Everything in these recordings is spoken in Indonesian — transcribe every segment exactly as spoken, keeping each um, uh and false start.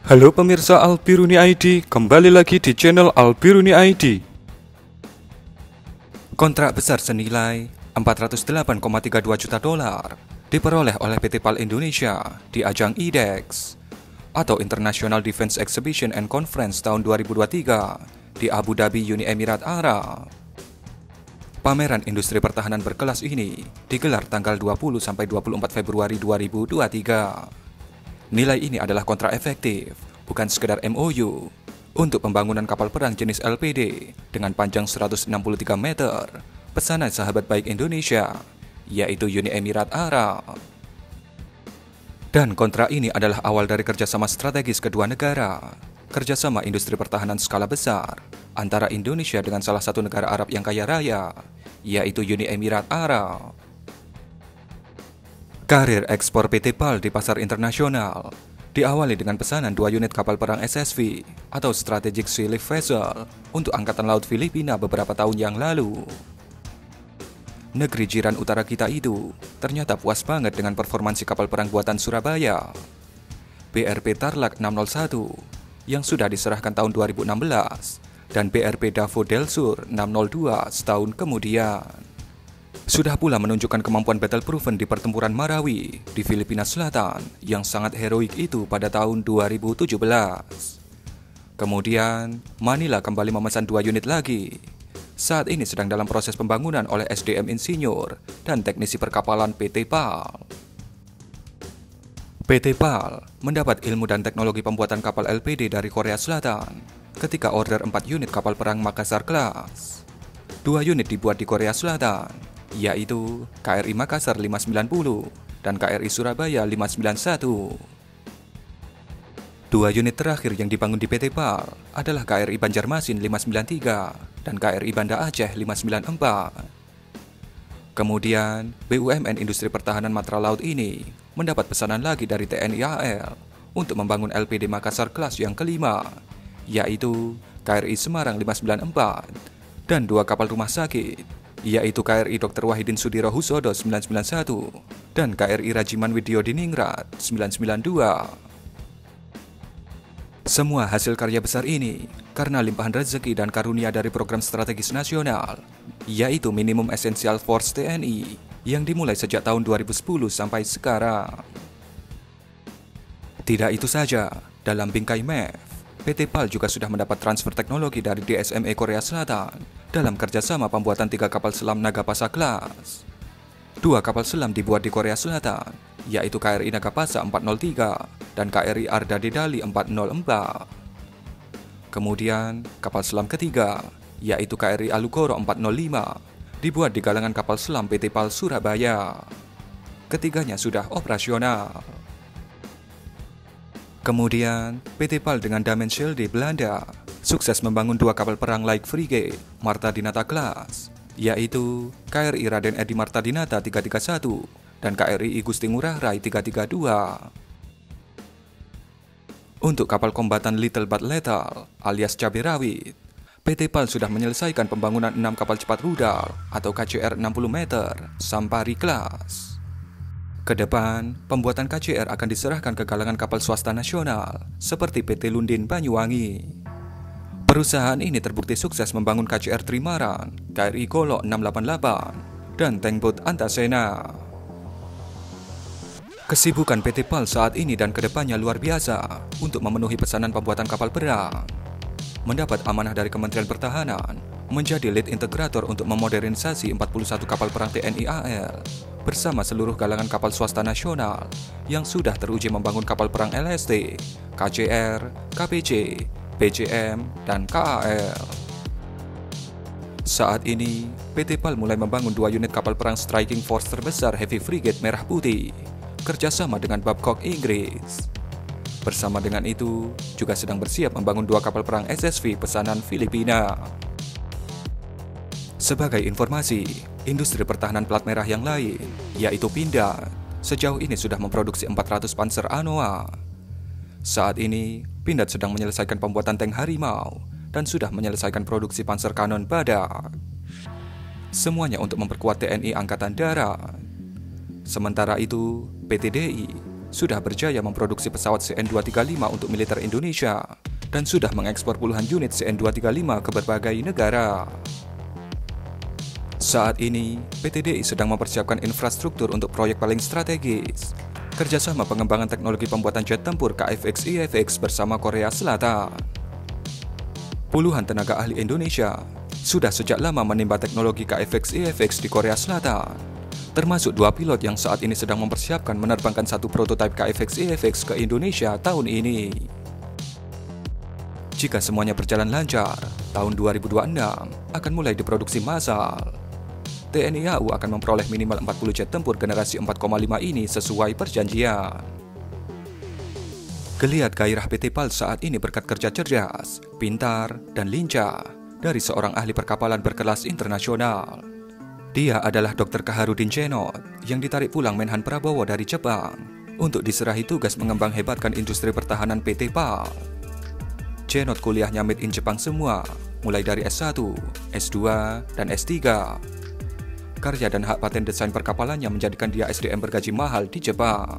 Halo pemirsa Albiruni I D, kembali lagi di channel Albiruni I D. Kontrak besar senilai empat ratus delapan koma tiga dua juta dolar diperoleh oleh P T PAL Indonesia di ajang I D E X atau International Defense Exhibition and Conference tahun dua ribu dua puluh tiga di Abu Dhabi, Uni Emirat Arab. Pameran industri pertahanan berkelas ini digelar tanggal dua puluh sampai dua puluh empat Februari dua ribu dua puluh tiga. Nilai ini adalah kontrak efektif, bukan sekedar M O U, untuk pembangunan kapal perang jenis L P D dengan panjang seratus enam puluh tiga meter, pesanan sahabat baik Indonesia, yaitu Uni Emirat Arab. Dan kontrak ini adalah awal dari kerjasama strategis kedua negara, kerjasama industri pertahanan skala besar antara Indonesia dengan salah satu negara Arab yang kaya raya, yaitu Uni Emirat Arab. Karir ekspor P T PAL di pasar internasional diawali dengan pesanan dua unit kapal perang S S V atau Strategic Sea Lift Vessel untuk Angkatan Laut Filipina beberapa tahun yang lalu. Negeri jiran utara kita itu ternyata puas banget dengan performansi kapal perang buatan Surabaya, B R P Tarlac enam nol satu yang sudah diserahkan tahun dua ribu enam belas dan B R P Davao del Sur enam nol dua setahun kemudian. Sudah pula menunjukkan kemampuan battle proven di pertempuran Marawi di Filipina Selatan yang sangat heroik itu pada tahun dua ribu tujuh belas. Kemudian, Manila kembali memesan dua unit lagi. Saat ini sedang dalam proses pembangunan oleh S D M Insinyur dan teknisi perkapalan P T PAL. P T PAL mendapat ilmu dan teknologi pembuatan kapal L P D dari Korea Selatan ketika order empat unit kapal perang Makassar Class. Dua unit dibuat di Korea Selatan, yaitu K R I Makassar lima sembilan nol dan K R I Surabaya lima sembilan satu. Dua unit terakhir yang dibangun di P T PAL adalah K R I Banjarmasin lima sembilan tiga dan K R I Banda Aceh lima sembilan empat. Kemudian, B U M N Industri Pertahanan Matra Laut ini mendapat pesanan lagi dari T N I A L untuk membangun L P D Makassar kelas yang kelima, yaitu K R I Semarang lima sembilan empat dan dua kapal rumah sakit, yaitu K R I Dokter Wahidin Sudirohusodo sembilan sembilan satu dan K R I Rajiman Widyo Diningrat sembilan sembilan dua. Semua hasil karya besar ini karena limpahan rezeki dan karunia dari program strategis nasional, yaitu Minimum Essential Force T N I yang dimulai sejak tahun dua ribu sepuluh sampai sekarang. Tidak itu saja, dalam bingkai M E F, P T PAL juga sudah mendapat transfer teknologi dari D S M E Korea Selatan dalam kerjasama pembuatan tiga kapal selam Nagapasa Class. Dua kapal selam dibuat di Korea Selatan, yaitu K R I Nagapasa empat nol tiga dan K R I Arda Dedali empat nol empat. Kemudian, kapal selam ketiga, yaitu K R I Alugoro empat nol lima, dibuat di galangan kapal selam P T PAL Surabaya. Ketiganya sudah operasional. Kemudian, P T PAL dengan Damenschielde Belanda sukses membangun dua kapal perang light frigate Marta Dinata Class, yaitu K R I Raden Edi Marta Dinata tiga tiga satu dan K R I I Gusti Ngurah Rai tiga tiga dua. Untuk kapal kombatan Little But Lethal alias cabai rawit, P T PAL sudah menyelesaikan pembangunan enam kapal cepat rudal atau K C R enam puluh meter Sampari Class. Kedepan, pembuatan K C R akan diserahkan ke galangan kapal swasta nasional seperti P T Lundin Banyuwangi. Perusahaan ini terbukti sukses membangun K C R Trimaran, K R I Golok enam delapan delapan, dan Tankboat Antasena. Kesibukan P T PAL saat ini dan kedepannya luar biasa untuk memenuhi pesanan pembuatan kapal perang. Mendapat amanah dari Kementerian Pertahanan menjadi lead integrator untuk memodernisasi empat puluh satu kapal perang T N I A L bersama seluruh galangan kapal swasta nasional yang sudah teruji membangun kapal perang L S T, K C R, K P C, B C M, dan K A L. Saat ini, P T PAL mulai membangun dua unit kapal perang striking force terbesar Heavy Frigate Merah Putih, kerjasama dengan Babcock Inggris. Bersama dengan itu, juga sedang bersiap membangun dua kapal perang S S V pesanan Filipina. Sebagai informasi, industri pertahanan plat merah yang lain, yaitu Pindad, sejauh ini sudah memproduksi empat ratus Panzer Anoa. Saat ini, Pindad sedang menyelesaikan pembuatan tank Harimau dan sudah menyelesaikan produksi Panzer Cannon Badak. Semuanya untuk memperkuat T N I Angkatan Darat. Sementara itu, P T D I sudah berjaya memproduksi pesawat C N dua tiga lima untuk militer Indonesia dan sudah mengekspor puluhan unit C N dua tiga lima ke berbagai negara. Saat ini, P T D I sedang mempersiapkan infrastruktur untuk proyek paling strategis, kerjasama pengembangan teknologi pembuatan jet tempur K F X I F X bersama Korea Selatan. Puluhan tenaga ahli Indonesia sudah sejak lama menimba teknologi K F X I F X di Korea Selatan, termasuk dua pilot yang saat ini sedang mempersiapkan menerbangkan satu prototipe K F X I F X ke Indonesia tahun ini. Jika semuanya berjalan lancar, tahun dua ribu dua puluh enam akan mulai diproduksi massal. T N I A U akan memperoleh minimal empat puluh jet tempur generasi empat koma lima ini sesuai perjanjian. Geliat gairah P T PAL saat ini berkat kerja cerdas, pintar, dan lincah dari seorang ahli perkapalan berkelas internasional. Dia adalah dokter Kaharudin Cenot yang ditarik pulang Menhan Prabowo dari Jepang untuk diserahi tugas mengembang hebatkan industri pertahanan P T PAL. Cenot kuliahnya made in Jepang semua, mulai dari S satu, S dua, dan S tiga. Karya dan hak paten desain perkapalannya menjadikan dia S D M bergaji mahal di Jepang.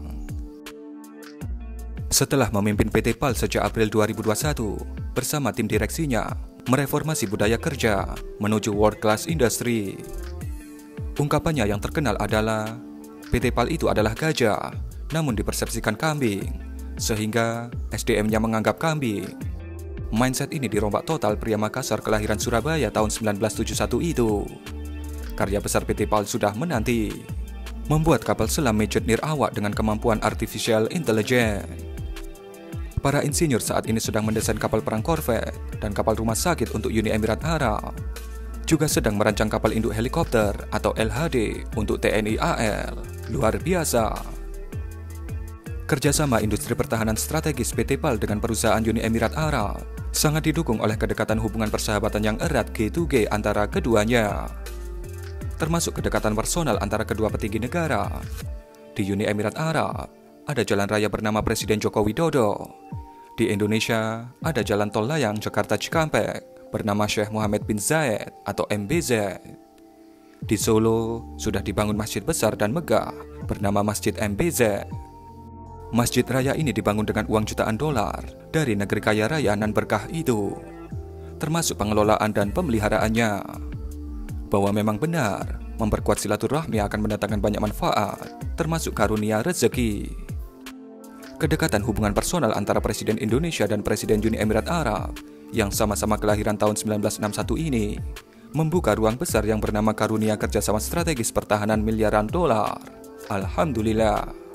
Setelah memimpin P T PAL sejak April dua ribu dua puluh satu, bersama tim direksinya, mereformasi budaya kerja menuju world class industry. Ungkapannya yang terkenal adalah, P T PAL itu adalah gajah, namun dipersepsikan kambing, sehingga S D M-nya menganggap kambing. Mindset ini dirombak total pria Makassar kelahiran Surabaya tahun seribu sembilan ratus tujuh puluh satu itu. Karya besar P T PAL sudah menanti, membuat kapal selam Medjet Nirawak dengan kemampuan artificial intelligence. Para insinyur saat ini sedang mendesain kapal perang korvet dan kapal rumah sakit untuk Uni Emirat Arab. Juga sedang merancang kapal induk helikopter atau L H D untuk T N I A L. Luar biasa. Kerjasama industri pertahanan strategis P T PAL dengan perusahaan Uni Emirat Arab sangat didukung oleh kedekatan hubungan persahabatan yang erat G dua G antara keduanya, termasuk kedekatan personal antara kedua petinggi negara. Di Uni Emirat Arab, ada jalan raya bernama Presiden Joko Widodo. Di Indonesia, ada jalan tol layang Jakarta Cikampek bernama Syekh Muhammad bin Zayed atau M B Z. Di Solo, sudah dibangun masjid besar dan megah bernama Masjid M B Z. Masjid raya ini dibangun dengan uang jutaan dolar dari negeri kaya raya nan berkah itu, termasuk pengelolaan dan pemeliharaannya. Bahwa memang benar, memperkuat silaturahmi akan mendatangkan banyak manfaat, termasuk karunia rezeki. Kedekatan hubungan personal antara Presiden Indonesia dan Presiden Uni Emirat Arab yang sama-sama kelahiran tahun seribu sembilan ratus enam puluh satu ini membuka ruang besar yang bernama karunia kerjasama strategis pertahanan miliaran dolar. Alhamdulillah.